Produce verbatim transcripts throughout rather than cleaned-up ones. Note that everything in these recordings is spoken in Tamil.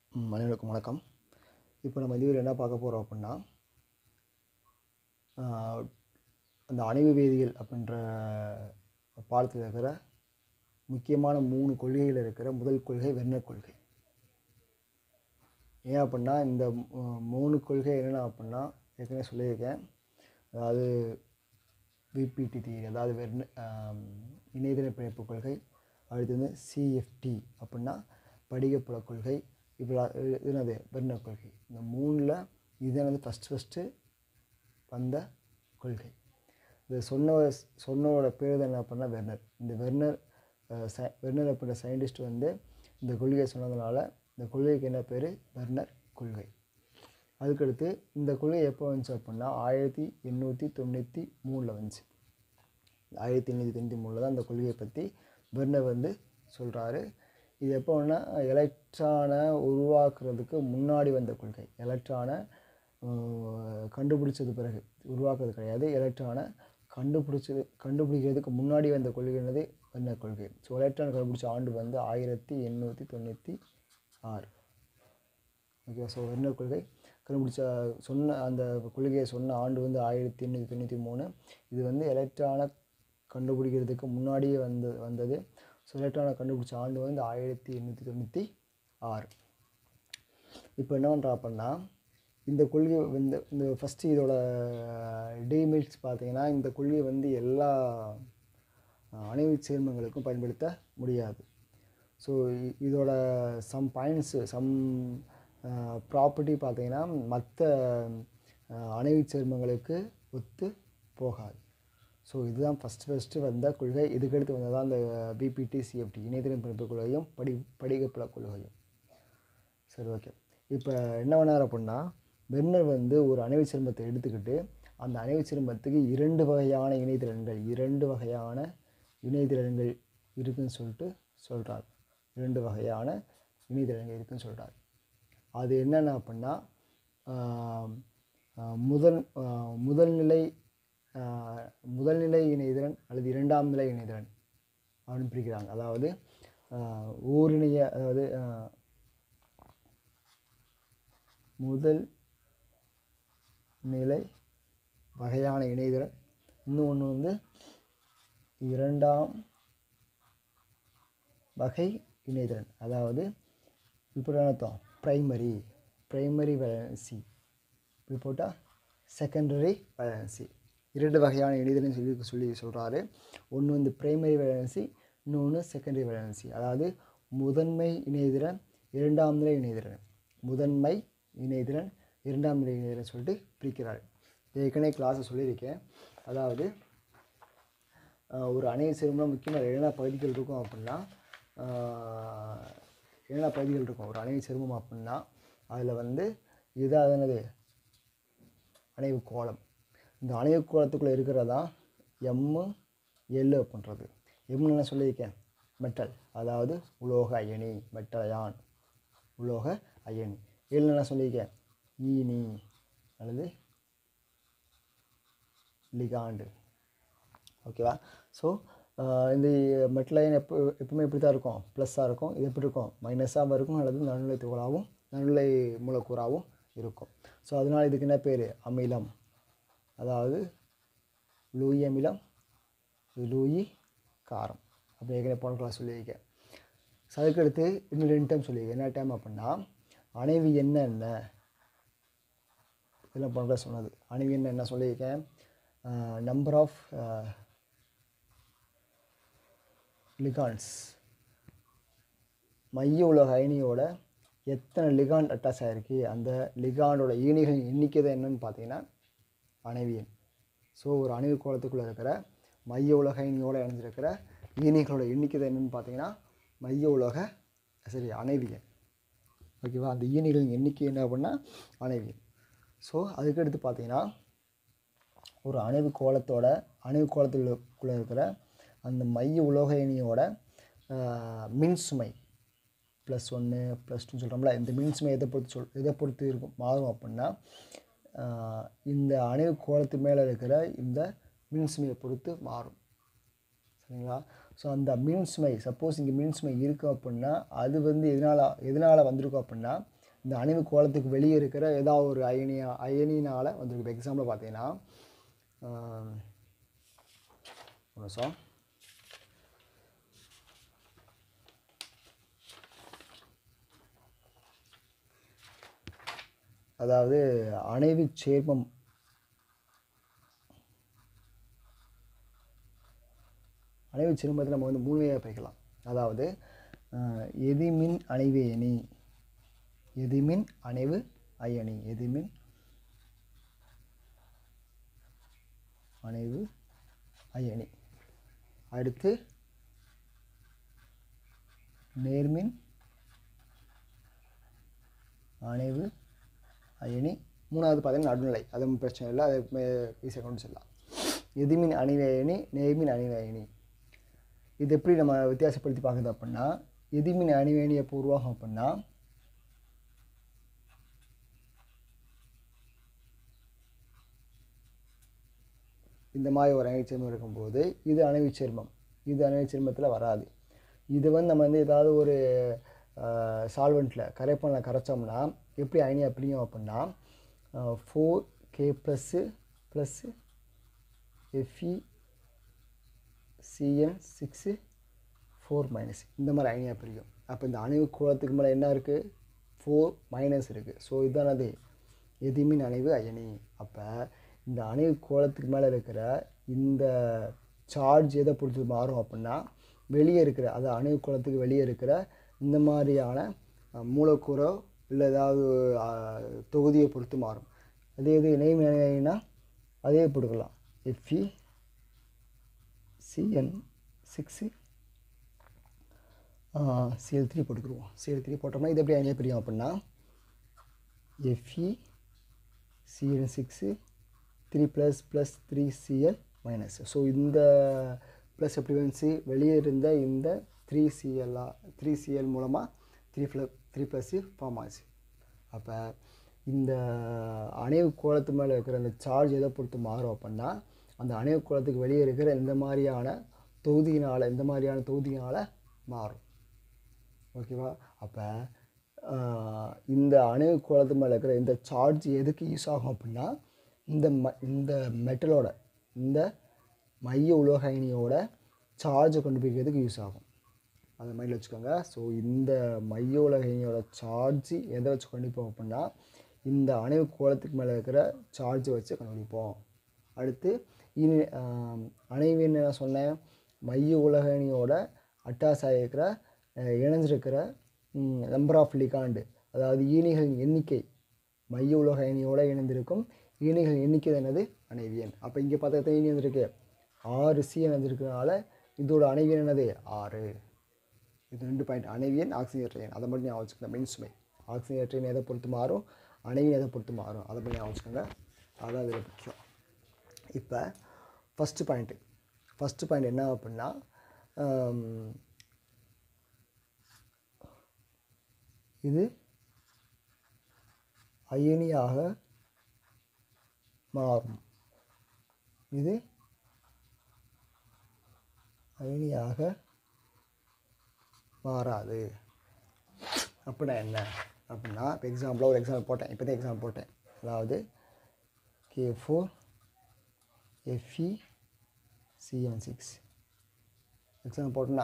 அனைவருக்கும் வணக்கம். இப்போ நம்ம இந்த வீடியோவில் என்ன பார்க்க போகிறோம் அப்படின்னா, அந்த அணைவு வேதியியல் அப்படின்ற பாடத்தில் இருக்கிற முக்கியமான மூணு கொள்கையில் இருக்கிற முதல் கொள்கை வெர்னர் கொள்கை. ஏன் அப்படின்னா இந்த மூணு கொள்கை என்னென்ன அப்படின்னா ஏற்கனவே சொல்லியிருக்கேன். அதாவது விபிடி தியரி, அதாவது வெர்னர் இணையதள பிணைப்பு கொள்கை. அடுத்து வந்து சிஎஃப்டி அப்படின்னா படிகப்புல கொள்கை. இப்போ இதுனது வெர்னர் கொள்கை. இந்த மூணில் இதுனது ஃபஸ்ட்டு ஃபஸ்ட்டு வந்த கொள்கை. இது சொன்ன சொன்னோட பேர் என்ன அப்படின்னா வெர்னர். இந்த வெர்னர் ச வெர்னர் அப்படின்ற சயின்டிஸ்ட் வந்து இந்த கொள்கையை சொன்னதுனால இந்த கொள்கைக்கு என்ன பேர்? வெர்னர் கொள்கை. அதுக்கடுத்து இந்த கொள்கை எப்போ வந்துச்சு அப்படின்னா ஆயிரத்தி எண்ணூற்றி தொண்ணூற்றி மூணில் வந்துச்சு. ஆயிரத்தி எண்ணூற்றி தொண்ணூற்றி மூணில் தான் இந்த கொள்கையை பற்றி வெர்னர் வந்து சொல்கிறாரு. இது எப்போ வேணா எலக்ட்ரானை உருவாக்குறதுக்கு முன்னாடி வந்த கொள்கை. எலக்ட்ரானை கண்டுபிடிச்சது பிறகு உருவாக்குறது கிடையாது. எலக்ட்ரானை கண்டுபிடிச்சது கண்டுபிடிக்கிறதுக்கு முன்னாடி வந்த கொள்கைனது வெர்னர் கொள்கை. ஸோ எலக்ட்ரான் கண்டுபிடிச்ச ஆண்டு வந்து ஆயிரத்தி எண்ணூற்றி தொண்ணூற்றி ஆறு. ஓகே. ஸோ வெர்னர் கொள்கை கண்டுபிடிச்ச சொன்ன அந்த கொள்கையை சொன்ன ஆண்டு வந்து ஆயிரத்தி எண்ணூற்றி தொண்ணூற்றி மூணு. இது வந்து எலக்ட்ரானை கண்டுபிடிக்கிறதுக்கு முன்னாடியே வந்து வந்தது. ஸோ எலக்ட்ரானை கண்டுபிடிச்ச ஆண்டு வந்து ஆயிரத்தி எண்ணூற்றி தொண்ணூற்றி ஆறு. இப்போ என்ன பண்ணுறா அப்படின்னா இந்த கொள்கை வந்து இந்த ஃபஸ்ட்டு இதோட டிமெரிட்ஸ் பார்த்தீங்கன்னா இந்த கொள்கை வந்து எல்லா அணைவு சேர்மங்களுக்கும் பயன்படுத்த முடியாது. ஸோ இதோட சம் பாயிண்ட்ஸு சம் ப்ராப்பர்ட்டி பார்த்தீங்கன்னா மற்ற அணைவு சேர்மங்களுக்கு ஒத்து போகாது. ஸோ இதுதான் ஃபஸ்ட்டு ஃபஸ்ட்டு வந்த கொள்கை. இதுக்கடுத்து வந்ததான் அந்த பிபிடி சிஎஃப்டி இணையதள பிணைப்பு கொள்கையும் படி படிகப்புல கொள்கையும். சரி, ஓகே. இப்போ என்ன பண்ணார் அப்படின்னா வெர்னர் வந்து ஒரு அணைவு சேர்மத்தை எடுத்துக்கிட்டு அந்த அணைவு சேர்மத்துக்கு இரண்டு வகையான இணைதிறன்கள் இரண்டு வகையான இணைதிறன்கள் இருக்குதுன்னு சொல்லிட்டு சொல்கிறார். இரண்டு வகையான இணைதிறன்கள் இருக்குதுன்னு சொல்கிறார். அது என்னென்ன அப்படின்னா முதல் முதல்நிலை முதல்நிலை இணைதிறன் அல்லது இரண்டாம் நிலை இணைதிறன் அப்படின்னு பிரிக்கிறாங்க. அதாவது ஓரிணைய அதாவது முதல் நிலை வகையான இணைதிறன், இன்னொன்று வந்து இரண்டாம் வகை இணைதிறன். அதாவது இப்படி அர்த்தம் ப்ரைமரி ப்ரைமரி வேலன்சி, இப்படி போட்டால் செகண்டரி வேலன்சி. இரண்டு வகையான இணைதிறன் சொல்லி சொல்லி சொல்கிறாரு. ஒன்று வந்து ப்ரைமரி வேலன்சி, இன்னொன்று செகண்டரி வேலன்சி. அதாவது முதன்மை இணைதிறன், இரண்டாம் நிலை இணைதிறன். முதன்மை இணைதிறன், இரண்டாம் நிலை இணைதிறன் சொல்லிட்டு பிரிக்கிறார். ஏற்கனவே கிளாஸை சொல்லியிருக்கேன். அதாவது ஒரு அணைவு சேர்மம்னா முக்கியமாக என்னென்ன பகுதிகள் இருக்கும் அப்படின்னா என்னென்ன பகுதிகள் இருக்கும் ஒரு அணைவு சேர்மம் அப்படின்னா அதில் வந்து இதாக என்னது அணைவு கோளம். இந்த அணைவு கோளத்துக்குள்ளே இருக்கிறதா எம்மு எல்லு அப்படின்றது. எம்னு என்ன சொல்லியிருக்கேன்? மெட்டல், அதாவது உலோக அயனி, மெட்டல் அயான், உலோக அயனி. எல்லு என்ன சொல்லியிருக்கேன்? ஈனி அல்லது லிகாண்டு. ஓகேவா? ஸோ இந்த மெட்டல் அயன் எப்போ எப்பவுமே இப்படி தான் இருக்கும், ப்ளஸ்ஸாக இருக்கும். இது எப்படி இருக்கும்? மைனஸாகவும் இருக்கும் அல்லது நடுநிலை துகளாகவும் நடுநிலை மூலக்கூறாகவும் இருக்கும். ஸோ அதனால் இதுக்கு என்ன பேர்? அமிலம், அதாவது லூயி அமிலம், லூயி காரம். அப்படி ஏற்கனவே போன கிளாஸ் சொல்லியிருக்கேன். ஸோ அதுக்கடுத்து இன்னும் ரெண்டு டைம் சொல்லியிருக்கேன். என்ன டைம் அப்படின்னா அணைவு என்ன என்ன இதெல்லாம் போன கிளாஸ் சொன்னது. அணைவு என்ன என்ன சொல்லியிருக்கேன்? நம்பர் ஆஃப் லிகாண்ட்ஸ், மைய உலோக அயனியோட எத்தனை லிகாண்ட் அட்டாச் ஆகிருக்கு, அந்த லிகாண்டோட ஈனிகளின் எண்ணிக்கை தான் என்னன்னு பார்த்தீங்கன்னா அணைவியன். ஸோ ஒரு அணைவு கோளத்துக்குள்ளே இருக்கிற மைய உலக அயனியோடு இணைஞ்சிருக்கிற ஈனிகளோட எண்ணிக்கை தான் என்னென்னு பார்த்தீங்கன்னா மைய உலக சரி அணைவியன். ஓகேவா? அந்த ஈனிகளின் எண்ணிக்கை என்ன அப்படின்னா அணைவியன். ஸோ அதுக்கடுத்து பார்த்தீங்கன்னா ஒரு அணைவு கோளத்தோட அணைவு கோளத்துக்குள்ளே இருக்கிற அந்த மைய உலோக அயனியோட மின்சுமை ப்ளஸ் ஒன்று ப்ளஸ் டூன்னு சொல்கிறோம்ல, இந்த மின்சுமை எதை பொறுத்து சொல் எதை பொறுத்து இருக்கும் மாறும் அப்படின்னா இந்த அணைவு கோளத்து மேலே இருக்கிற இந்த மின்சுமையை பொறுத்து மாறும். சரிங்களா? ஸோ அந்த மின்சுமை சப்போஸ் இங்கே மின்சுமை இருக்குது அப்படின்னா அது வந்து எதனால் எதனால் வந்திருக்கும் அப்படின்னா இந்த அணைவு கோலத்துக்கு வெளியே இருக்கிற ஏதாவது ஒரு அயனியா அயனினால் வந்துருக்கு. இப்போ எக்ஸாம்பிள் பார்த்தீங்கன்னா ஒரு நிமிஷம் அதாவது அணைவு சேர்மம் அணைவு சேர்மத்தை நம்ம வந்து மூணு வகையாக பிரிக்கலாம். அதாவது எதிர்மின் அணைவு அயனி, எதிர்மின் அணைவு அயனி, எதிர்மின் அணைவு அயனி. அடுத்து நேர்மின் அணைவு அயனி. மூணாவது பார்த்தீங்கன்னா நடுநிலை, அது பிரச்சனை இல்லை, அது ஈஸியாக கொண்டு செல்லலாம். எதிர்மின் அணைவு அயனி, நேர்மின் அணைவு அயனி. இது எப்படி நம்ம வித்தியாசப்படுத்தி பார்க்குறது அப்படின்னா, எதிர்மின் அணைவு அயனி எப்போ உருவாகும் அப்படின்னா இந்த மாதிரி ஒரு அணைவு சேர்மம் இருக்கும்போது இது அணைவு சேர்மம், இது அணைவு சேர்மத்தில் வராது. இது வந்து நம்ம வந்து ஏதாவது ஒரு சால்வெண்ட்டில் கரைப்பானில் கரைச்சோம்னா எப்படி அயனியாக பிரியும் அப்படின்னா four K plus plus FE CN six four minus இந்த மாதிரி அயனியாக பிரியும். அப்போ இந்த அணைவு கோலத்துக்கு மேலே என்ன இருக்குது? ஃபோர் மைனஸ் இருக்குது. ஸோ இதுதான் அது எதிர்மின் அணைவு அயனி. அப்போ இந்த அணைவு கோலத்துக்கு மேலே இருக்கிற இந்த சார்ஜ் எதை பொறுத்து மாறும் அப்படின்னா வெளியே இருக்கிற அது அணைவு கோலத்துக்கு வெளியே இருக்கிற இந்த மாதிரியான மூலக்கூறோ இல்லை ஏதாவது தொகுதியை பொறுத்து மாறும். அதே இது நேர்மின் அணைவு அயனினா அதே போட்டுக்கலாம், FE CN six CL three போட்டுக்குருவோம். சிஎல் த்ரீ போட்டோம்னா இது எப்படி அயனியாக பிரியும் அப்படின்னா FE CN six three plus plus three CL minus. So இந்த ப்ளஸ் எப்படி வந்துச்சு? வெளியே இருந்த இந்த த்ரீ சிஎல்லா த்ரீ சிஎல் மூலமாக three plus three plus form ஆச்சு. அப்போ இந்த அணைவு கோலத்து மேலே இருக்கிற அந்த சார்ஜ் எதை பொறுத்து மாறும் அப்படின்னா அந்த அணைவு கோலத்துக்கு வெளியே இருக்கிற இந்த மாதிரியான தொகுதியினால் இந்த மாதிரியான தொகுதியினால் மாறும். ஓகேவா? அப்போ இந்த அணைவு கோலத்து மேலே இருக்கிற இந்த சார்ஜ் எதுக்கு யூஸ் ஆகும் அப்படின்னா இந்த ம இந்த மெட்டலோட இந்த மைய உலோக அயனியோட சார்ஜை கொண்டு போய்க்கிறதுக்கு யூஸ் ஆகும். அதை மைண்டில் வச்சுக்கோங்க. ஸோ இந்த மைய உலோக அயனியோட சார்ஜ் எதை வச்சு கண்டுபிடிப்போம் அப்படின்னா இந்த அணைவு கோலத்துக்கு மேலே இருக்கிற சார்ஜை வச்சு கண்டுபிடிப்போம். அடுத்து இனி அணைவு என்ன சொன்னேன்? மைய உலோக அயனியோட அட்டாச் ஆகிருக்கிற இணைஞ்சிருக்கிற நம்பர் ஆஃப் லிகாண்டு, அதாவது ஈனிகளின் எண்ணிக்கை, மைய உலோக அயனியோட இணைந்திருக்கும் ஈனிகளின் எண்ணிக்கை என்னது? அணைவியன். அப்போ இங்கே பார்த்தா எத்தனை ஈனி வந்துருக்கு? ஆறு சி இணைஞ்சிருக்கிறதுனால இதோட அணைவியன் என்னது? ஆறு. இது ரெண்டு பாயிண்ட், அணைவியன் ஆக்சிஜன் ட்ரெயின். அதை மட்டும் ஞாபகம் வச்சுக்கோங்க. மெயின் சுமை ஆக்சிஜன் ட்ரெயின் எதை பொறுத்து மாறும், அணைவியன் எதை பொறுத்து மாறும், அதை மட்டும் ஞாபகம் வச்சுக்கோங்க. அதான் இதில் முக்கியம். இப்போ ஃபஸ்ட்டு பாயிண்ட்டு ஃபஸ்ட்டு பாயிண்ட் என்ன அப்படின்னா இது அயனியாக மாறும், இது அயனியாக மாறாது. அப்படின்னா என்ன அப்படின்னா இப்போ எக்ஸாம்பிளாக ஒரு எக்ஸாம்பிள் போட்டேன், இப்போ தான் எக்ஸாம்பிள் போட்டேன். அதாவது K four FE CN six example போட்டோன்னா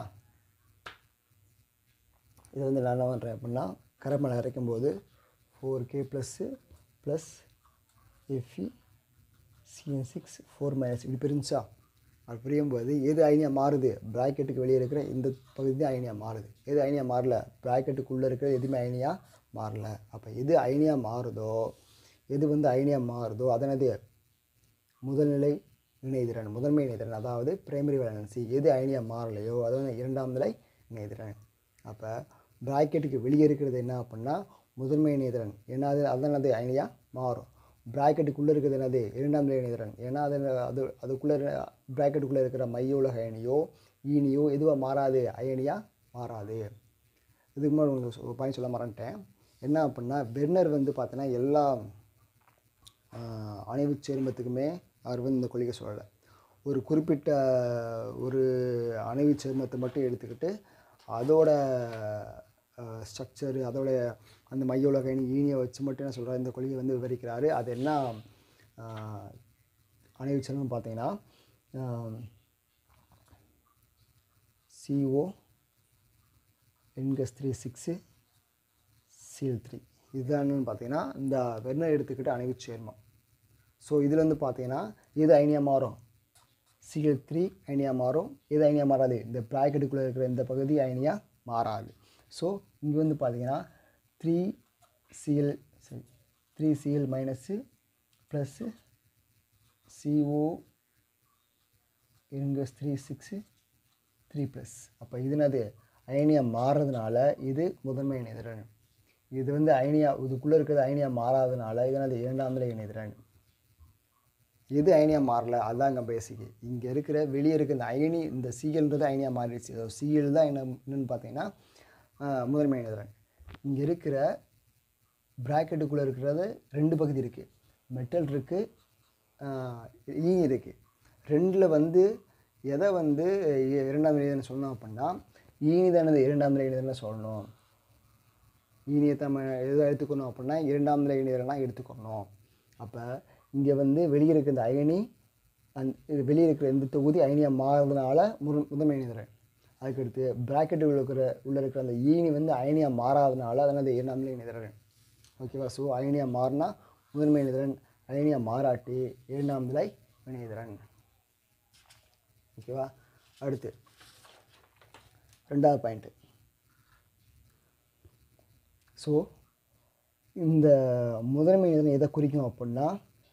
இதை வந்து நான் என்ன பண்ணுறேன் அப்படின்னா கரைப்பானில் அரைக்கும் போது four K plus plus FE CN six four minus இப்படி பிரிஞ்சா அது பிரியும்போது எது அயனியாக மாறுது? ப்ராக்கெட்டுக்கு வெளியே இருக்கிற இந்த பகுதி தான் அயனியாக மாறுது. எது அயனியாக மாறல? ப்ராக்கெட்டுக்குள்ளே இருக்கிற எதுவுமே அயனியாக மாறல. அப்போ எது அயனியாக மாறுதோ எது வந்து அயனியாக மாறுதோ அதனது முதல்நிலை இணைதிறன், முதன்மை இணைதிறன், அதாவது பிரைமரி வேலன்சி. எது அயனியாக மாறலையோ அது வந்து இரண்டாம் நிலை இணைதிறன். அப்போ ப்ராக்கெட்டுக்கு வெளியே இருக்கிறது என்ன அப்படின்னா முதன்மை இணைதிறன், ஏன்னா அது அதனது அயனியாக மாறும். ப்ராக்கெட்டுக்குள்ளே இருக்கிறது என்னது? இரண்டாம் நிலை இணைதிறன், ஏன்னா அது அது அதுக்குள்ளே ப்ராக்கெட்டுக்குள்ளே இருக்கிற மைய உலக அயனியோ ஈனியோ எதுவாக மாறாது? அயனியாக மாறாது. இதுக்கு முன்னாடி உங்களுக்கு ஒரு பாயிண்ட் சொல்ல மறந்துட்டேன். என்ன அப்படின்னா வெர்னர் வந்து பார்த்தீங்கன்னா எல்லா அணைவு சேர்மத்துக்குமே அவர் வந்து இந்த கொள்கை சொல்லலை. ஒரு குறிப்பிட்ட ஒரு அணைவு சேர்மத்தை மட்டும் எடுத்துக்கிட்டு அதோட ஸ்ட்ரக்சரு அதோடைய அந்த மைய உலக அயனி ஈனியை வச்சு மட்டும் என்ன சொல்கிறார், இந்த கொள்கையை வந்து விவரிக்கிறாரு. அது என்ன அணைவுச்சேர்மம்னு பார்த்தீங்கன்னா CO என்கஸ் three six CL three இதுதான் பார்த்தீங்கன்னா இந்த வெர்னர் எடுத்துக்கிட்ட அணைவுச் சேர்மம். ஸோ இதில் வந்து பார்த்தீங்கன்னா எது அயனியாக மாறும், சிஎல் த்ரீ அயனியாக மாறும். எது அயனியாக மாறாது, இந்த ப்ராக்கெட்டுக்குள்ளே இருக்கிற இந்த பகுதி அயனியாக மாறாது. ஸோ இங்கே வந்து பார்த்தீங்கன்னா த்ரீ சிஎல் சரி three CL minus plus CO என்கஸ் three six three plus. அப்போ இதுனது அயனியாக மாறுறதுனால இது முதன்மை இணைதிறன். இது வந்து அயனியா இதுக்குள்ளே இருக்கிறது அயனியாக மாறாததுனால இதனது இரண்டாம் நிலை இணைதிறன். எது அயனியாக மாறல அதுதான் இங்கே பேசிக்கு. இங்கே இருக்கிற வெளியே இருக்கிற இந்த அயனி இந்த சிஎல்ன்றது அயனியாக மாறிடுச்சு. சிஎல் தான் என்ன என்னன்னு பார்த்தீங்கன்னா முதன்மை இணைதிறன். இங்கே இருக்கிற ப்ராக்கெட்டுக்குள்ளே இருக்கிறது ரெண்டு பகுதி இருக்குது, மெட்டல் இருக்குது, ஈ இருக்குது. ரெண்டில் வந்து எதை வந்து இரண்டாம் நிலை சொல்லணும் அப்படின்னா ஈனிதானது இரண்டாம் நிலை இணைதிறன் சொல்லணும். ஈனியை நம்ம எதை எடுத்துக்கணும் அப்படின்னா இரண்டாம் நிலை இணைதிறனாக எடுத்துக்கணும். அப்போ இங்கே வந்து வெளியே இருக்கிற இந்த அயனி அந் இது வெளியே இருக்கிற இந்த தொகுதி அயனியாக மாறுறதுனால முரு முதன்மை இணைதிறன். அதுக்கடுத்து ப்ராக்கெட்டுக்குள்ள இருக்கிற உள்ளே இருக்கிற அந்த ஈனி வந்து அயனியாக மாறாததுனால அதனால் இரண்டாம் நிலை இணைதிறன். ஓகேவா? ஸோ அயனியாக மாறினா முதன்மை இணைதிறன், அயனியாக மாறாட்டி இரண்டாம் நிலை இணைதிறன். ஓகேவா? அடுத்து ரெண்டாவது பாயிண்ட்டு. ஸோ இந்த முதன்மை இணைதிறன் எதை குறிக்கும் அப்படின்னா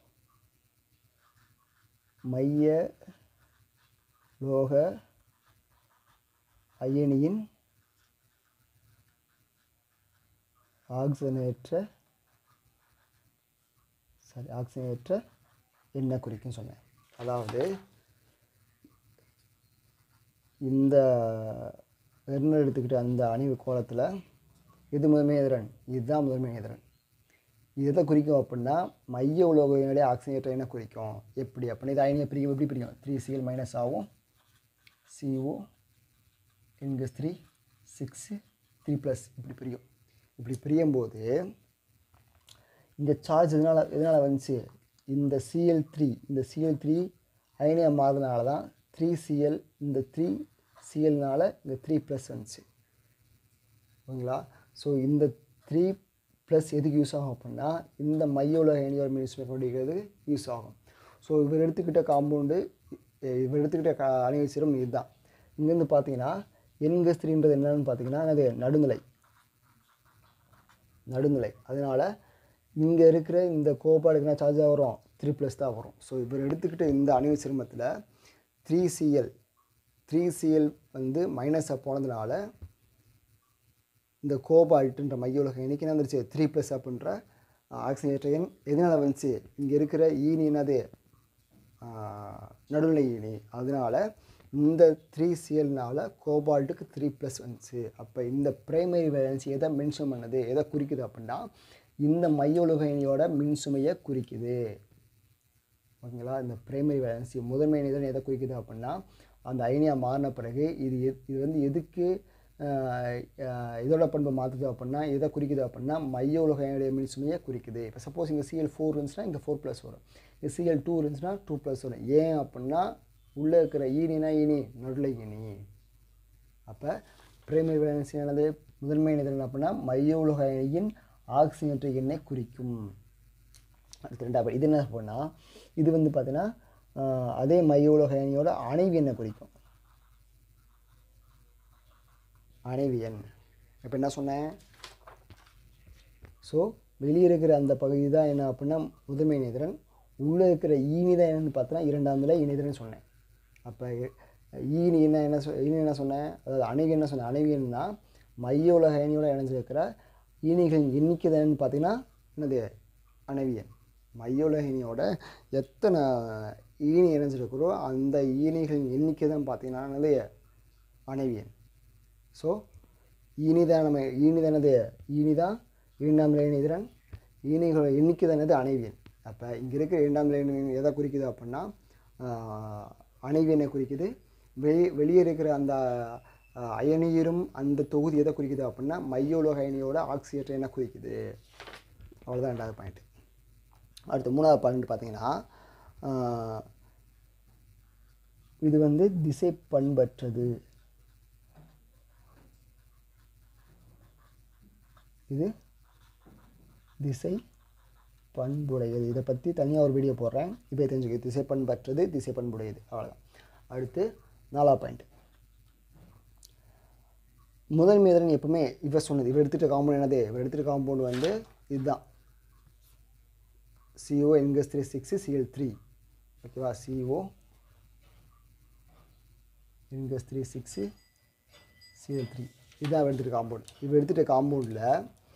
மைய லோக அயனியின் ஆக்சிஜனேற்ற சரி ஆக்சிஜனேற்ற என்ன குறிக்கும் சொன்னேன். அதாவது இந்த வெர்னர் எடுத்துக்கிட்ட அந்த அணிவு கோலத்தில் இது முதன்மை எதிரன், இதுதான் முதன்மை எதிரன். எதை குறிக்கும் அப்படின்னா மைய உலோகங்களுடைய ஆக்சிஜனேற்ற என்ன குறிக்கும். எப்படி அப்படின்னா இது அயனியை பிரிக்கும். எப்படி பிரிக்கும், த்ரீ சிஎல் மைனஸ் ஆகும், CO என்கஸ் three six three plus இப்படி பிரியும். இப்படி பிரியும் போது இந்த சார்ஜ் எதனால் எதனால் வந்துச்சு, இந்த சிஎல் த்ரீ இந்த சிஎல் த்ரீ அயனியாக மாறினால தான் த்ரீ சிஎல் இந்த த்ரீ சிஎல்னால் இந்த த்ரீ ப்ளஸ் வந்துச்சு. ஓகேங்களா? ஸோ இந்த த்ரீ ப்ளஸ் எதுக்கு யூஸ் ஆகும் அப்படின்னா இந்த மைய உலக அயனியோட மினிஸ்டர் கொண்டிருக்கிறது யூஸ் ஆகும். ஸோ இவர் எடுத்துக்கிட்ட காம்பவுண்டு இவர் எடுத்துக்கிட்ட கா அணிவு சீரம் இதுதான். இங்கேருந்து பார்த்தீங்கன்னா என்கஸ் த்ரீன்றது என்னன்னு பார்த்தீங்கன்னா அது நடுநிலை நடுநிலை அதனால் இங்கே இருக்கிற இந்த கோபாடுக்கு என்ன சார்ஜாக வரும், த்ரீ ப்ளஸ் தான் வரும். ஸோ இவர் எடுத்துக்கிட்ட இந்த அணிவு சிரமத்தில் த்ரீ சிஎல் த்ரீ சிஎல் வந்து மைனஸாக போனதுனால இந்த கோபால்ட்டுன்ற மைய உலக எண்ணிக்கை என்ன வந்துருச்சு, த்ரீ ப்ளஸ் அப்படின்ற ஆக்சிஜனேற்ற எண் எதனால் வந்துச்சு, இங்கே இருக்கிற ஈனி என்னது நடுநிலை ஈனி. அதனால் இந்த த்ரீ சிஎல்னால் கோபால்ட்டுக்கு த்ரீ ப்ளஸ் வந்துச்சு. அப்போ இந்த பிரைமரி வேலன்சி எதை மென்ஷன் பண்ணுது, எதை குறிக்குது அப்படின்னா இந்த மைய உலக அயனியோட மின்சுமையை குறிக்குது. ஓகேங்களா? இந்த பிரைமரி வேலன்சி முதன்மை இணைதிறன் எதை குறிக்குது அப்படின்னா அந்த அயனியாக மாறின பிறகு இது இது வந்து எதுக்கு இதோட பண்பை மாற்றுது அப்படின்னா எதை குறிக்குது அப்படின்னா மைய உலக அயனியுடைய மின்சுமையை குறிக்குது. இப்போ சப்போஸ் இங்கே சிஎல் ஃபோர் இருந்துச்சுன்னா இங்கே ஃபோர் ப்ளஸ் வரும், இங்கே சிஎல் டூ இருந்துச்சுன்னா டூ ப்ளஸ் வரும். ஏன் அப்படின்னா உள்ளே இருக்கிற ஈனினா ஈனி நடுநிலை ஈனி. அப்போ பிரைமரி வேலன்சி ஆனது முதன்மை இணைதிறன் அப்படின்னா மைய உலக அயனியின் ஆக்சிஜனேற்ற எண்ணை குறிக்கும். அடுத்து ரெண்டாவது இது என்ன அப்படின்னா இது வந்து பார்த்தீங்கன்னா அதே மைய உலக அயனியோட அணைவு எண்ணை குறிக்கும். அணைவு எண் இப்போ என்ன சொன்னேன், ஸோ வெளியே இருக்கிற அந்த பகுதி தான் என்ன அப்படின்னா முதன்மை இணைதிறன், உள்ளே இருக்கிற ஈனி தான் என்னென்னு பார்த்தோன்னா இரண்டாம் நிலை இணைதிறன் சொன்னேன். அப்போ ஈனி என்ன என்ன சொ ஈனி என்ன சொன்னேன், அதாவது அணைவு என்ன சொன்னேன், அணைவு எண்ணா மைய உலக அயனியோட இணைஞ்சிருக்கிற ஈனிகளின் எண்ணிக்கை தான் பார்த்தீங்கன்னா என்னது அணைவு எண். மைய உலக அயனியோட எத்தனை ஈனி இணைஞ்சிருக்கிறோ அந்த ஈனிகளின் எண்ணிக்கை தான் பார்த்தீங்கன்னா என்னது அணைவு எண். ஸோ ஈனி தான் நம்ம ஈனி தானது ஈனி தான் இரண்டாம் நிலை இணைதிறன், ஈனிகளோட எண்ணிக்கை தானது அணைவு எண். அப்போ இங்கே இருக்கிற இரண்டாம் நிலை இணைதிறன் எதை குறிக்குது அப்படின்னா அணைவு எண்ணை குறிக்குது. வெளி வெளியே இருக்கிற அந்த அயனியரும் அந்த தொகுதி எதை குறிக்குது அப்படின்னா மைய உலோக அயனியோட ஆக்சிஜன் என்ன குறிக்குது. அவ்வளோதான் ரெண்டாவது பாயிண்ட். அடுத்து மூணாவது பாயிண்ட் பார்த்தீங்கன்னா இது வந்து திசை பண்பற்றது. இது திசை பண்புடையது. இதை பற்றி தனியாக ஒரு வீடியோ போடுறேன். இப்போ தெரிஞ்சுக்க திசை பண்பற்றது திசை பண்புடையது அவ்வளோதான். அடுத்து நாலாவது பாயிண்ட். முதல் மேதரன் எப்பவுமே இவர் சொன்னது இவர் எடுத்துகிட்ட காம்பவுண்ட் என்னது இவர் எடுத்துகிட்ட காம்பவுண்ட் வந்து இதுதான் CO என்கஸ் three six CL three ஓகேவா. CO என்கஸ் three six CL three இதுதான் எடுத்துகிட்ட காம்பவுண்ட். இவர் எடுத்துகிட்ட காம்பவுண்டில்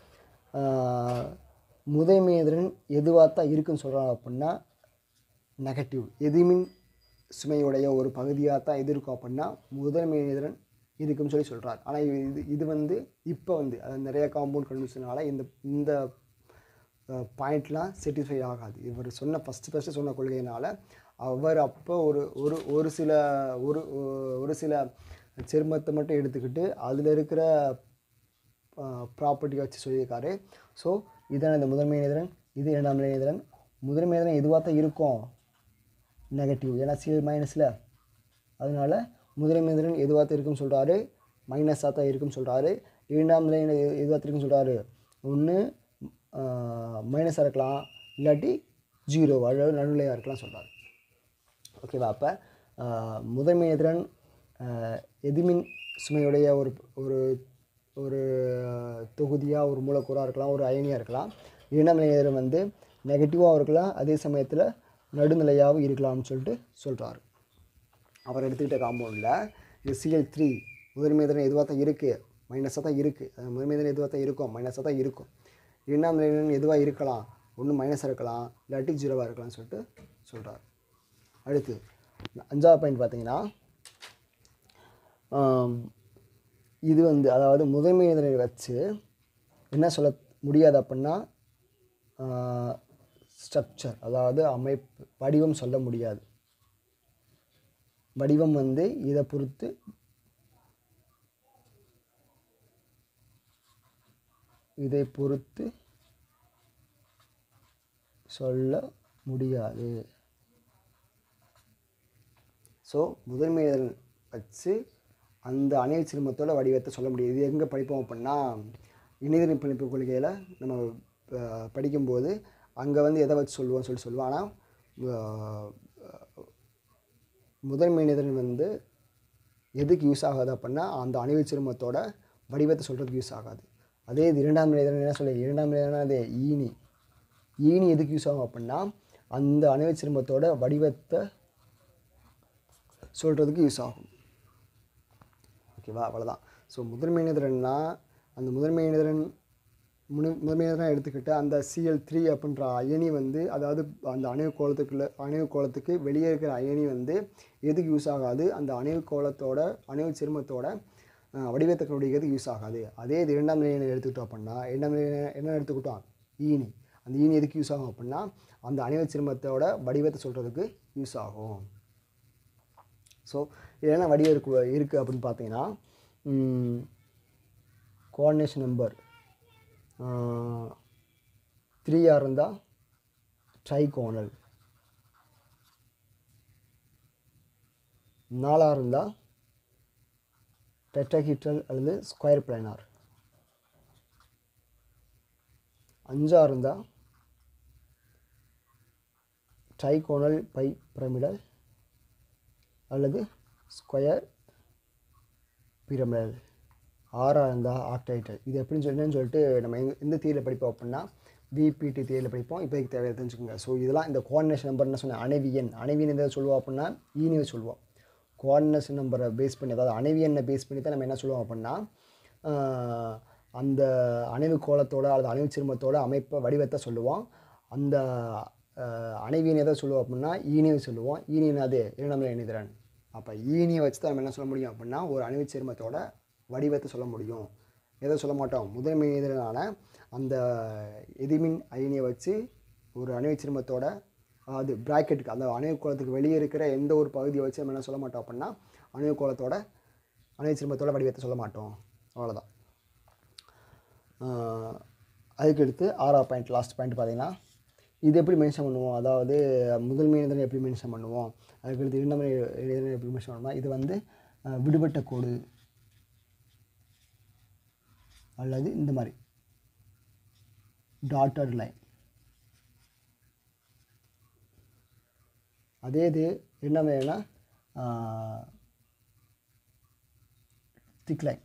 முதன்மையதிரன் எதுவாக தான் இருக்குன்னு சொல்கிறாங்க அப்படின்னா நெகட்டிவ் எதிர்மின் சுமையுடைய ஒரு பகுதியாக தான் எது இருக்கும் அப்படின்னா முதன்மையதிரன் இருக்குன்னு சொல்லி சொல்கிறார். ஆனால் இது இது வந்து இப்போ வந்து அது நிறைய காம்பவுண்ட் கண்டுபிடிச்சதுனால இந்த இந்த பாயிண்ட்லாம் சாட்டிஸ்ஃபை ஆகாது. இவர் சொன்ன ஃபஸ்ட்டு ஃபஸ்ட்டு சொன்ன கொள்கையினால் அவர் அப்போ ஒரு ஒரு ஒரு சில ஒரு ஒரு சில சேர்மத்தை மட்டும் எடுத்துக்கிட்டு அதில் இருக்கிற ப்ராப்பர்ட்டியை வச்சு சொல்லியிருக்காரு. ஸோ இதான இந்த முதன்மை நேதிரன், இது இரண்டாம் நிலை நேதிரன். முதன்மை நேதிரன் எதுவாக தான் இருக்கும் நெகட்டிவ், ஏன்னா சிஎல் மைனஸில், அதனால முதன்மை நேதிரன் எதுவாக தான் இருக்குன்னு சொல்கிறாரு, மைனஸாக தான் இருக்குன்னு சொல்கிறாரு. இரண்டாம் நிலை எதுவாக இருக்குன்னு சொல்கிறாரு, ஒன்று மைனஸாக இருக்கலாம், இல்லாட்டி ஜீரோ அதாவது நடுநிலையாக இருக்கலாம் சொல்கிறாரு. ஓகேவா. அப்போ முதன்மை எதிரன் எதிர்மின் சுமையுடைய ஒரு ஒரு ஒரு தொகுதியாக ஒரு மூலக்கூறாக இருக்கலாம், ஒரு அயனியாக இருக்கலாம். இரண்டாம் நிலை எதிரன் வந்து நெகட்டிவாகவும் இருக்கலாம், அதே சமயத்தில் நடுநிலையாகவும் இருக்கலாம்னு சொல்லிட்டு சொல்கிறாரு. அவர் எடுத்துக்கிட்ட காம்பவுண்டில் இது சிஎல் த்ரீ முதன்மை எதிரன் எதுவாக தான் இருக்குது, மைனஸாக தான் இருக்குது. அது முதன்மை எதிரன் எதுவாக தான் இருக்கும், மைனஸாக தான் இருக்கும். இரண்டாம் நிலை எதுவாக இருக்கலாம், ஒன்று மைனஸாக இருக்கலாம், இல்லாட்டி ஜீரோவாக இருக்கலாம்னு சொல்லிட்டு சொல்கிறார். அடுத்து அஞ்சாவது பாயிண்ட் பார்த்தீங்கன்னா இது வந்து அதாவது முதன்மை எதிரை வச்சு என்ன சொல்ல முடியாது அப்படின்னா ஸ்ட்ரக்சர், அதாவது அமைப்பு, வடிவம் சொல்ல முடியாது. வடிவம் வந்து இதை பொறுத்து இதை பொறுத்து சொல்ல முடியாது. ஸோ முதன்மை எதிரன் வச்சு அந்த அணைவு சிறுமத்தோட வடிவத்தை சொல்ல முடியாது. இது எங்கே படிப்போம் அப்படின்னா இணையதள பிணைப்பு கொள்கையில் நம்ம படிக்கும்போது அங்கே வந்து எதை வச்சு சொல்லுவோம்னு சொல்லி சொல்லுவோம். ஆனால் முதன்மை எதிரன் வந்து எதுக்கு யூஸ் ஆகாது அப்படின்னா அந்த அணைவு சிறுமத்தோட வடிவத்தை சொல்கிறதுக்கு யூஸ் ஆகாது. அதே இது இரண்டாம் நிலை எதிரன் என்ன சொல்ல, இரண்டாம் நிலை எதிரன் அதே ஈனி ஈனி எதுக்கு யூஸ் ஆகும் அப்படின்னா அந்த அணைவு சிறுமத்தோட வடிவத்தை சொல்கிறதுக்கு யூஸ் ஆகும். ஓகேவா, அவ்வளோதான். ஸோ முதன்மை எதிரன்னா அந்த முதன்மை எதிரன் முனு முதன்மை எதிராக எடுத்துக்கிட்டு அந்த சிஎல் த்ரீ அப்படின்ற அயனி வந்து அதாவது அந்த அணைவு கோலத்துக்குள்ள அணைவு கோலத்துக்கு வெளியே இருக்கிற அயனி வந்து எதுக்கு யூஸ் ஆகாது, அந்த அணைவு கோலத்தோட அணைவு சிறுமத்தோட வடிவத்தை கண்டுபிடிக்கிறதுக்கு யூஸ் ஆகாது. அதே இது இரண்டாம் நிலையை எடுத்துக்கிட்டோம் அப்படின்னா இரண்டாம் நிலையை என்ன எடுத்துக்கிட்டோம், ஈனி. அந்த ஈனி எதுக்கு யூஸ் ஆகும் அப்படின்னா அந்த அணைவு சிறுமத்தோட வடிவத்தை சொல்கிறதுக்கு யூஸ் ஆகும். ஸோ இது என்ன வடிவம் இருக்கு இருக்குது அப்படின்னு பார்த்தீங்கன்னா கோஆர்டினேஷன் நம்பர் த்ரீயாக இருந்தால் ட்ரைகோனல், நாலாக இருந்தால் டெட்ராஹீட்ரல் அல்லது ஸ்கொயர் பிளானார், அஞ்சாக இருந்தால் ட்ரைகோனல் பை பிரமிடல் அல்லது ஸ்கொயர் பிரமிடல், ஆறாக இருந்தால் ஆக்டைட்டல். இது எப்படின்னு சொல்லி சொல்லிட்டு நம்ம எங்க எந்த தியரியில் படிப்போம் அப்படின்னா பிபிடி தியரியில் படிப்போம். இப்போதைக்கு தேவையை தெரிஞ்சுக்கோங்க. ஸோ இதெல்லாம் இந்த கோஆர்டினேஷன் நம்பர் என்ன சொன்னேன், அணைவியன் அணைவியன் எதாவது சொல்லுவோம் அப்படின்னா ஈனியை சொல்லுவோம். கோஆர்டினேஷன் நம்பரை பேஸ் பண்ணி அதாவது அணைவியனை பேஸ் பண்ணி தான் நம்ம என்ன சொல்லுவோம் அப்படின்னா அந்த அணைவு கோலத்தோட அல்லது அணைவு சிறுமத்தோட அமைப்பை வடிவத்தை சொல்லுவோம். அந்த அணைவியன் எதை சொல்லுவோம் அப்படின்னா ஈனியை சொல்லுவோம். ஈனியன் அது இரண்டாம் நிலை எதிரன். அப்போ ஈனியை வச்சு தான் நம்ம என்ன சொல்ல முடியும் அப்படின்னா ஒரு அணைவு சிறுமத்தோட வடிவத்தை சொல்ல முடியும். எதை சொல்ல மாட்டோம், முதன்மை எதிரான அந்த எதிர்மின் அயனியை வச்சு ஒரு அணைவு சிறுமத்தோட அது பிராக்கெட்டுக்கு அந்த அணைவு கோலத்துக்கு வெளியே இருக்கிற எந்த ஒரு பகுதியை வச்சு நம்ம என்ன சொல்ல மாட்டோம் அப்படின்னா அணைவு கோலத்தோட அணைவு சிறுமத்தோட வடிவத்தை சொல்ல மாட்டோம். அவ்வளோதான். அதுக்கடுத்து ஆறாவது பாயிண்ட், லாஸ்ட் பாயிண்ட் பார்த்தீங்கன்னா, இது எப்படி மென்ஷன் பண்ணுவோம், அதாவது முதன்மை இணைதிறன் எப்படி மென்ஷன் பண்ணுவோம், அதுக்கடுத்து இரண்டாம் இணைதிறன் எப்படி மென்ஷன் பண்ணுவோம். இது வந்து விடுபட்ட கோடு அல்லது இந்த மாதிரி டாட்டட் லைன். அதே இது என்ன வேணும்னா திக் லைன்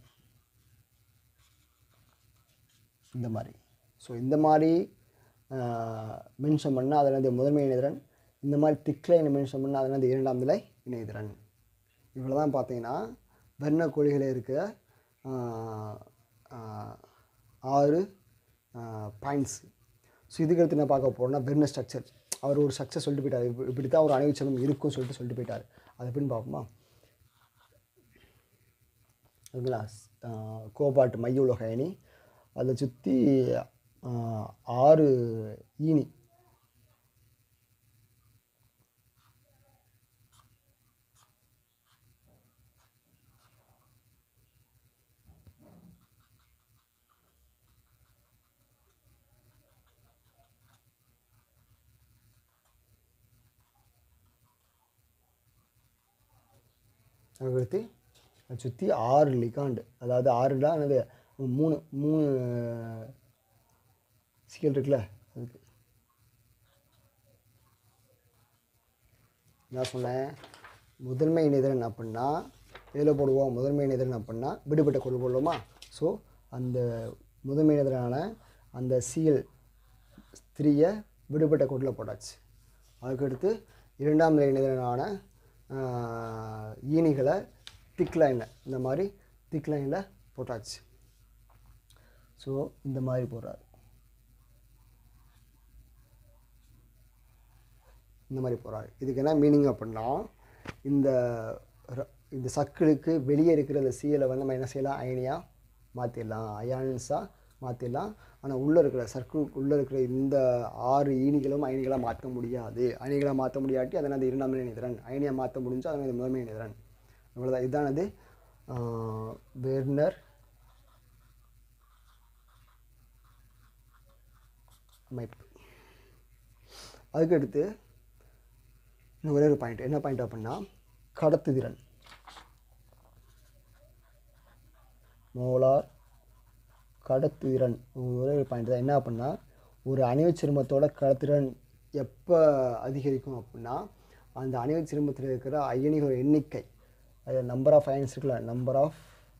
இந்த மாதிரி. ஸோ இந்த மாதிரி மென்ஷன் பண்ணால் அதில் வந்து முதன்மை இணைதிறன், இந்த மாதிரி திக் லைனை மென்ஷன் பண்ணால் அதில் வந்து இரண்டாம் நிலை இணைதிறன். இவ்வளோ தான் பார்த்தீங்கன்னா வெர்னர் கொள்கையில் இருக்க ஆறு பாயிண்ட்ஸ். ஸோ இதுக்கடுத்து என்ன பார்க்க போகிறோம்னா வெர்னர் ஸ்ட்ரக்சர். அவர் ஒரு ஸ்ட்ரக்சர் சொல்லிட்டு போயிட்டார், இப்படி தான் ஒரு அணைவு சிறுமம் இருக்கும்னு சொல்லிட்டு சொல்லிட்டு போயிட்டார். அது எப்படின்னு பார்ப்போமா. ஓகேங்களா, கோபால்ட் மைய உலோக அயனி, அதை சுற்றி ஆறு ஈனி, அதுக்கடுத்து அதை சுற்றி ஆறு லிகாண்டு, அதாவது ஆறுலாம் என்னது மூணு மூணு சிக்கல் இருக்குல்ல. அதுக்கு நான் சொன்னேன் முதன்மை இணைதிறன் அப்படின்னா எதில் போடுவோம், முதன்மை இணைதிறன் அப்படின்னா விடுபட்ட கோடு போடுவோமா. ஸோ அந்த முதன்மை இணைதிறனான அந்த சிஎல் த்ரீயை விடுபட்ட கோட்டில் போட்டாச்சு. அதுக்கடுத்து இரண்டாம் நிலை இணைதிறனான ஈனிகளை திக் லைனில், இந்த மாதிரி திக் லைனில் போட்டாச்சு. ஸோ இந்த மாதிரி போடுறாரு, இந்த மாதிரி போகிறாரு. இதுக்கு என்ன மீனிங் அப்படின்னா, இந்த இந்த சர்க்கிளுக்கு வெளியே இருக்கிற இந்த சிஎலை வந்து நம்ம என்ன செய்யலாம், அயனியாக மாற்றிடலாம், அயான்ஸாக மாற்றிடலாம். ஆனால் உள்ளே இருக்கிற சர்க்கிளுக்கு உள்ளே இருக்கிற இந்த ஆறு ஈனிகளும் அயனிகளாக மாற்ற முடியாது. அயனிகளாக மாற்ற முடியாட்டி அதனால் அது இரண்டாம் நிலை இணைதிறன், அயனியாக மாற்ற முடிஞ்சால் அதனால் முதன்மை இணைதிறன். இவ்வளோதான். இதானது வெர்னர் அமைப்பு. அதுக்கடுத்து இன்னும் ஒரே ஒரு பாயிண்ட், என்ன பாயிண்ட் அப்படின்னா கடத்துதிறன். மோலார் கடத்துதிறன் ஒரே ஒரு பாயிண்ட் தான். என்ன அப்படின்னா ஒரு அணைவு சிறுமத்தோட கடத்துதிறன் எப்போ அதிகரிக்கும் அப்படின்னா, அந்த அணைவு சிறுமத்தில் இருக்கிற அயனிகள் எண்ணிக்கை, அது நம்பர் ஆஃப் அயன்ஸ் இருக்குல்ல, நம்பர் ஆஃப்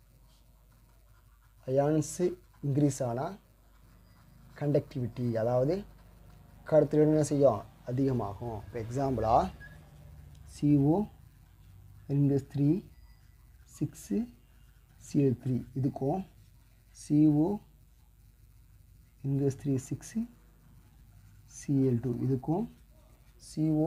அயான்ஸு இன்க்ரீஸ் ஆனால் கண்டக்டிவிட்டி, அதாவது கடத்துதிறன் என்ன செய்யும், அதிகமாகும். இப்போ எக்ஸாம்பிளாக CO என்கஸ் three six CL three இதுக்கும் CO என்கஸ் three six CL two இதுக்கும் CO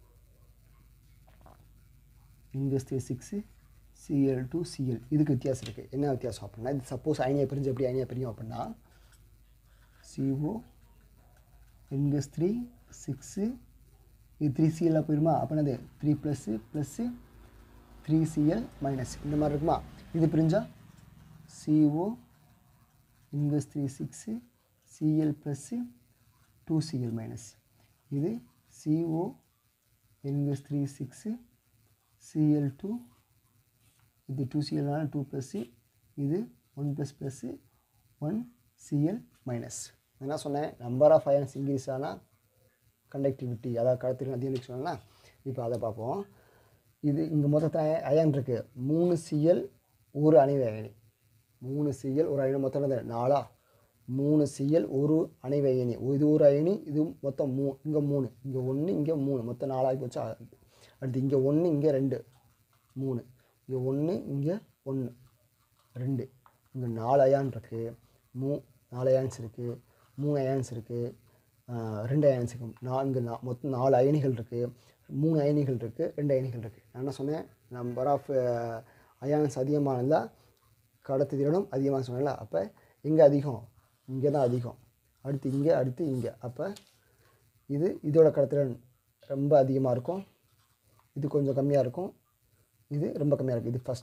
என்கஸ் three six CL two CL இதுக்கு வித்தியாசம் இருக்குது. என்ன வித்தியாசம் அப்படின்னா, இது சப்போஸ் அயனியை பிரிஞ்சு எப்படி அயனியை பிரியும் அப்படின்னா, சிஓ என்கஸ் த்ரீ சிக்ஸு இது த்ரீ சிஎல்லாக போயிருமா, அப்படின்னா three plus plus three CL minus இந்த மாதிரி இருக்குமா. இது பிரிஞ்சால் CO inverse three six CL plus two CL minus, இது CO inverse three six CL two, இது டூ சிஎல்னால டூ ப்ளஸ்ஸு, இது one plus plus one CL minus. என்ன சொன்னேன், நம்பர் ஆஃப் அயன்ஸ் இன்க்ரீஸ் ஆனால் கண்டக்டிவிட்டி, அதாவது கடத்துதிறன் அதிகம் சொன்னா. இப்போ அதை பார்ப்போம். இது இங்கே மொத்தத்தை அயன் இருக்குது, மூணு சிஎல் ஒரு அணைவு அயனி, மூணு சிஎல் ஒரு அயனி, மொத்தம் நாலா, மூணு சிஎல் ஒரு அணைவு அயனி, இது ஒரு அயனி, இது மொத்தம் மூ இங்கே மூணு, இங்கே ஒன்று, இங்கே மூணு, மொத்தம் நாலாகி போச்சு. அடுத்து இங்கே ஒன்று, இங்கே ரெண்டு, மூணு, இங்கே ஒன்று, இங்கே ஒன்று, ரெண்டு, இங்கே நாலு அயான் இருக்குது, மூ நாலு அயான்ஸ் இருக்குது, மூணு அயான்ஸ் இருக்குது, ரெண்டு அயன்ஸ் இருக்குது, நான்கு நா மொத்தம் நாலு அயனிகள் இருக்குது, மூணு அயனிகள் இருக்குது, ரெண்டு அயனிகள் இருக்குது. நான் என்ன சொன்னேன், நம்பர் ஆஃப் அயான்ஸ் அதிகமானதால் கடத்துதிறனும் அதிகமாக சொன்னேன்ல. அப்போ இங்கே அதிகம், இங்கே தான் அதிகம், அடுத்து இங்கே, அடுத்து இங்கே. அப்போ இது இதோட கடத்துதிறன் ரொம்ப அதிகமாக இருக்கும், இது கொஞ்சம் கம்மியாக இருக்கும், இது ரொம்ப கம்மியாக இருக்கும். இது ஃபஸ்ட்டு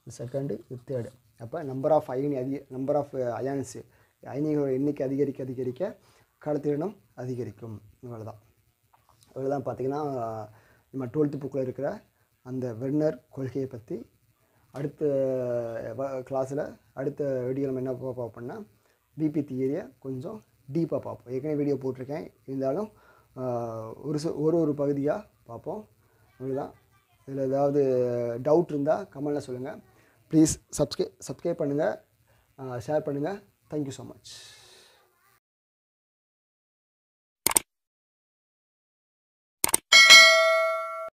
இது செகண்டு, இது தேர்டு. அப்போ நம்பர் ஆஃப் அயனி அதிக நம்பர் ஆஃப் அயான்ஸு அயனிகளோட எண்ணிக்கை அதிகரிக்க அதிகரிக்க கடத்துதிறனும் அதிகரிக்கும். இவ்வளோ தான் இவ்வளோ தான் பார்த்திங்கன்னா நம்ம டுவெல்த்து புக்கில் இருக்கிற அந்த வெர்னர் கொள்கையை பற்றி. அடுத்த கிளாஸில் அடுத்த வீடியோ நம்ம என்ன பார்ப்போம்னா பிபி தியரியை கொஞ்சம் டீப்பாக பார்ப்போம். ஏற்கனவே வீடியோ போட்டிருக்கேன், இருந்தாலும் ஒரு ஒரு ஒரு பகுதியாக பார்ப்போம். இவ்வளோதான். இதில் ஏதாவது டவுட் இருந்தால் கமெண்டில் சொல்லுங்கள். ப்ளீஸ் சப்ஸ்கிரைப் சப்ஸ்கிரைப் பண்ணுங்கள், ஷேர் பண்ணுங்கள். Thank you so much.